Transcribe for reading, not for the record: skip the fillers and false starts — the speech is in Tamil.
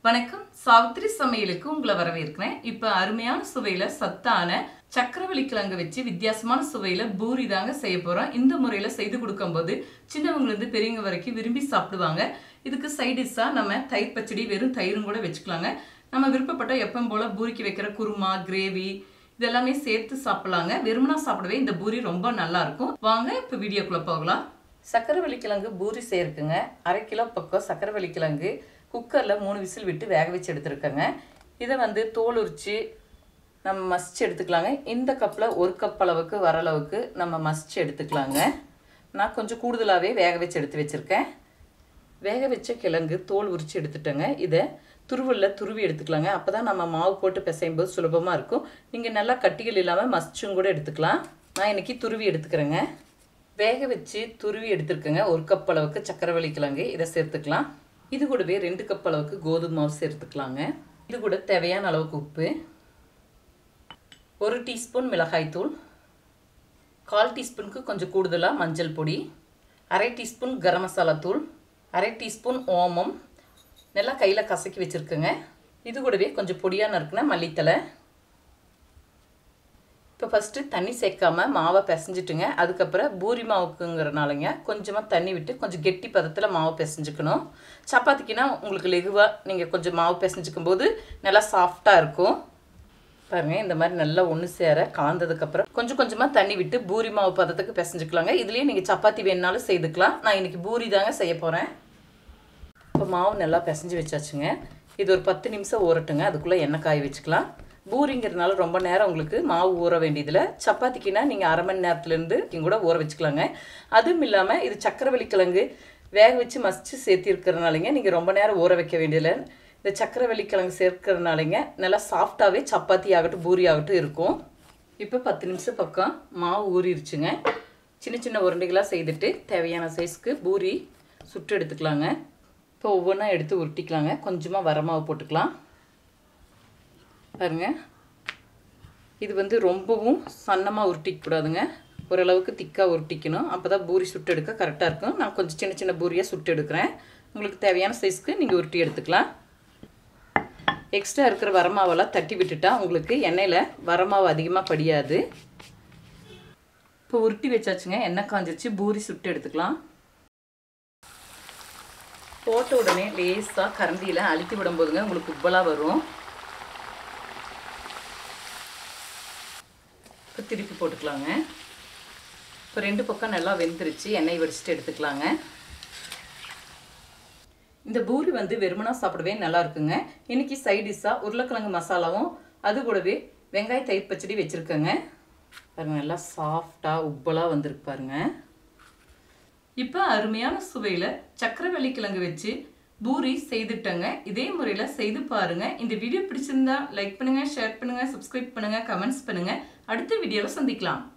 வணக்கம். சாவித்ரி சமையலுக்கு உங்களை வரவேற்கிறேன். இப்போ அருமையான சுவையில் சத்தான சக்கரவள்ளி கிழங்கு வச்சு வித்தியாசமான சுவையில் பூரி தாங்க செய்ய போகிறோம். இந்த முறையில் செய்து கொடுக்கும்போது சின்னவங்கலேருந்து பெரியவங்க வரைக்கும் விரும்பி சாப்பிடுவாங்க. இதுக்கு சைடிஷ்ஷாக நம்ம தயிர் பச்சடி, வெறும் தயிரும் கூட வச்சுக்கலாங்க. நம்ம விருப்பப்பட்ட எப்பவும் போல் பூரிக்கு வைக்கிற குருமா, கிரேவி இதெல்லாமே சேர்த்து சாப்பிட்லாங்க. வெறுமனா சாப்பிடவே இந்த பூரி ரொம்ப நல்லாயிருக்கும். வாங்க இப்போ வீடியோக்குள்ளே போகலாம். சக்கரவள்ளி கிழங்கு பூரி செய்யறதுக்குங்க 1/2 கிலோ பக்கம் சக்கரவள்ளி கிழங்கு குக்கரில் 3 விசில் விட்டு வேக வச்சு எடுத்துருக்கேங்க. இதை தோல் உரித்து நம்ம மசிச்சு எடுத்துக்கலாங்க. இந்த கப்பில் 1 கப் அளவுக்கு வர அளவுக்கு நம்ம மசிச்சு எடுத்துக்கலாங்க. நான் கொஞ்சம் கூடுதலாகவே வேக வச்சு எடுத்து வச்சுருக்கேன். வேக வச்ச கிழங்கு தோல் உரித்து எடுத்துட்டேங்க. இதை துருவலில் துருவி எடுத்துக்கலாங்க. அப்போ தான் நம்ம மாவு போட்டு பிசையும் போது சுலபமாக இருக்கும். நீங்கள் நல்லா கட்டிகள் இல்லாமல் மசிச்சும் கூட எடுத்துக்கலாம். நான் இன்றைக்கி துருவி எடுத்துக்கிறேங்க. வேக வச்சு துருவி எடுத்துருக்கேங்க. 1 கப் அளவுக்கு சக்கரவள்ளி கிழங்கு இதை சேர்த்துக்கலாம். இது கூடவே 2 கப் அளவுக்கு கோதுமை மாவு சேர்த்துக்கலாங்க. இது கூட தேவையான அளவுக்கு உப்பு, 1 டீஸ்பூன் மிளகாய்த்தூள், 1/4 டீஸ்பூனுக்கு கொஞ்சம் கூடுதலாக மஞ்சள் பொடி, 1/2 டீஸ்பூன் கரம் மசாலா தூள், 1/2 டீஸ்பூன் ஓமம் நல்லா கையில் கசக்கி வச்சுருக்கேங்க. இது கூடவே கொஞ்சம் பொடியாக நறுக்குன மல்லித்தலை. இப்போ ஃபஸ்ட்டு தண்ணி சேர்க்காம மாவை பிசைஞ்சிட்டுங்க. அதுக்கப்புறம் பூரி மாவுக்குங்கிறனாலங்க கொஞ்சமாக தண்ணி விட்டு கொஞ்சம் கெட்டி பதத்தில் மாவு பிசைஞ்சுக்கணும். சப்பாத்திக்குன்னா உங்களுக்கு லெகுவாக நீங்கள் கொஞ்சம் மாவு பிசைஞ்சிக்கும் போது நல்லா சாஃப்டாக இருக்கும். பாருங்கள், இந்த மாதிரி நல்லா ஒன்று சேர கலந்ததுக்கப்புறம் கொஞ்சம் கொஞ்சமாக தண்ணி விட்டு பூரி மாவு பதத்துக்கு பிசைஞ்சுக்கலாங்க. இதுலேயே நீங்கள் சப்பாத்தி வேணுனாலும் செய்துக்கலாம். நான் இன்றைக்கி பூரி தாங்க செய்ய போகிறேன். இப்போ மாவு நல்லா பிசைஞ்சு வச்சாச்சுங்க. இது ஒரு 10 நிமிஷம் ஊறட்டுங்க. அதுக்குள்ளே எண்ணெய் காய வச்சுக்கலாம். பூரிங்கிறதுனால ரொம்ப நேரம் உங்களுக்கு மாவு ஊற வேண்டியதில்லை. சப்பாத்திக்குன்னா நீங்கள் 1/2 மணி நேரத்துலேருந்து கூட ஊற வச்சுக்கலாங்க. அதுவும் இல்லாமல் இது சக்கரவள்ளி கிழங்கு வேக வச்சு மசிச்சு சேர்த்திருக்கிறதுனாலங்க நீங்கள் ரொம்ப நேரம் ஊற வைக்க வேண்டியதில்லை. இந்த சக்கரவள்ளி கிழங்கு சேர்க்கிறதுனாலங்க நல்லா சாஃப்டாகவே சப்பாத்தி ஆகட்டும் பூரி ஆகட்டும் இருக்கும். இப்போ 10 நிமிஷம் பக்கம் மாவு ஊறிடுச்சுங்க. சின்ன சின்ன உருண்டைகளாக செய்துட்டு தேவையான சைஸ்க்கு பூரி சுட்டு எடுத்துக்கலாங்க. இப்போ ஒவ்வொன்றா எடுத்து உருட்டிக்கலாங்க. கொஞ்சமாக வரமாவு போட்டுக்கலாம். பாருங்க, இது ரொம்பவும் சன்னமாக உருட்டிக்கூடாதுங்க. ஓரளவுக்கு திக்காக உருட்டிக்கணும். அப்போ தான் பூரி சுட்டு எடுக்க கரெக்டாக இருக்கும். நான் கொஞ்சம் சின்ன சின்ன பூரியாக சுட்டு எடுக்கிறேன். உங்களுக்கு தேவையான சைஸ்க்கு நீங்கள் உருட்டி எடுத்துக்கலாம். எக்ஸ்ட்ரா இருக்கிற வரமாவெல்லாம் தட்டி விட்டுட்டா உங்களுக்கு எண்ணெயில் வரமாவு அதிகமாக படியாது. இப்போ உருட்டி வச்சாச்சுங்க. எண்ணெய் காஞ்சிச்சு. பூரி சுட்டு எடுத்துக்கலாம். போட்ட உடனே லேசாக கரண்டியில் அழுத்தி விடும்போதுங்க உங்களுக்கு உப்பலாக வரும். இப்போ திருப்பி போட்டுக்கலாங்க. இப்போ 2 பக்கம் நல்லா வெந்துருச்சு. எண்ணெய் வடிச்சிட்டு எடுத்துக்கலாங்க. இந்த பூரி வெறுமனா சாப்பிடவே நல்லா இருக்குங்க. இன்றைக்கி சைடிஷ்ஷாக உருளைக்கிழங்கு மசாலாவும் அது கூடவே வெங்காய தயிர் பச்சடி வச்சுருக்கேங்க. பாருங்கள், நல்லா சாஃப்டாக உப்பலாக வந்திருக்கு பாருங்கள். இப்போ அருமையான சுவையில் சக்கரவள்ளி கிழங்கு வச்சு பூரி செய்துட்டங்க. இதே முறையில் செய்து பாருங்கள். இந்த வீடியோ பிடிச்சிருந்தா லைக் பண்ணுங்கள், ஷேர் பண்ணுங்கள், சப்ஸ்கிரைப் பண்ணுங்கள், கமெண்ட்ஸ் பண்ணுங்கள். அடுத்த வீடியோவில் சந்திக்கலாம்.